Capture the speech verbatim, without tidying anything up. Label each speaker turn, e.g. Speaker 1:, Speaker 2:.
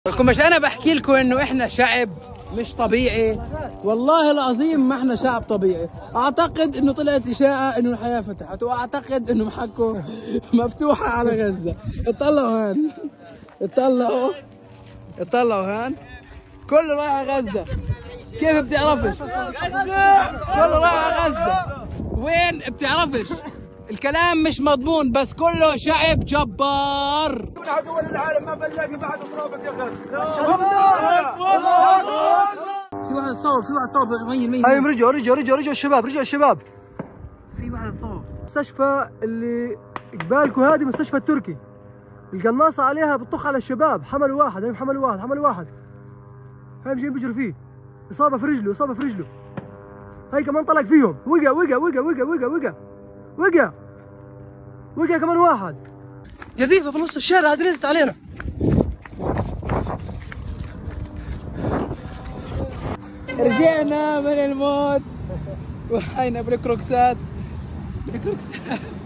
Speaker 1: لكم مش انا بحكي لكم انه احنا شعب مش طبيعي، والله العظيم ما احنا شعب طبيعي. اعتقد انه طلعت اشاعه انه الحياه فتحت، واعتقد انه محكوا مفتوحه على غزه. اطلعوا هان، اطلعوا اطلعوا هان، كله رايح على غزه. كيف بتعرفش؟ كله رايح على غزه. وين بتعرفش؟ الكلام مش مضمون، بس كله شعب جبار.
Speaker 2: من دول العالم ما بنلاقي بعد ترابك يا غز.
Speaker 1: في واحد صور، في واحد صور. ميل ميل.
Speaker 2: ايوه رجعوا رجعوا رجعوا رجعوا الشباب، رجعوا الشباب.
Speaker 1: في واحد صور.
Speaker 2: مستشفى اللي قبالكم هذه مستشفى التركي. القناصة عليها بتطخ على الشباب، حملوا واحد، هم حملوا واحد، حملوا واحد. هاي مجين بيجروا فيه. إصابة في رجله، إصابة في رجله. هاي كمان طلق فيهم، وقع وقع وقع وقع وقع وقع. وقع. وقع كمان واحد. قذيفة في نص الشارع هذه نزلت علينا.
Speaker 1: رجعنا من الموت وحينا بالكروكسات بالكروكسات